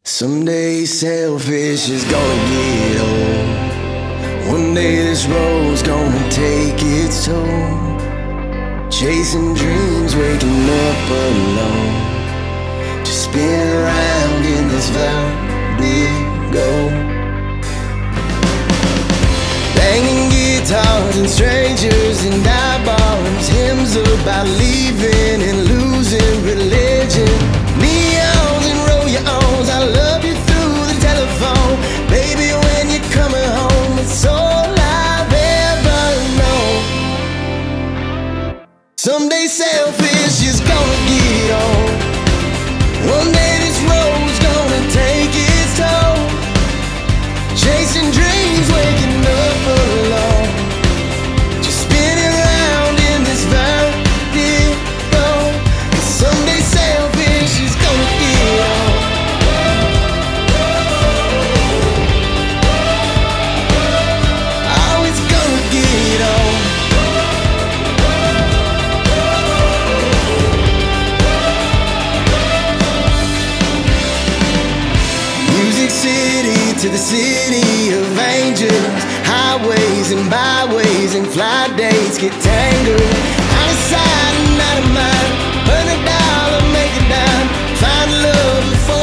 Someday selfish is gonna get old. One day this road's gonna take its toll. Chasing dreams, waking up alone. Just spin around in this vertigo. Banging guitars and strangers in dive bars. Hymns about leaving and losing religion. Neons and roll-your-owns, I love you through the telephone. Baby, when you're coming home, it's all I've ever known. Someday selfish is gonna get on. One day this road's gonna take its toll. Chasing dreams, waking up alone. Just spinning around in this vertigo. 'Cause someday selfish is gonna get on. Oh, it's gonna get on. Music City to the city of angels. Highways and byways and flight dates get tangled. Out of sight and out of mind. $100, make it dime. Find love before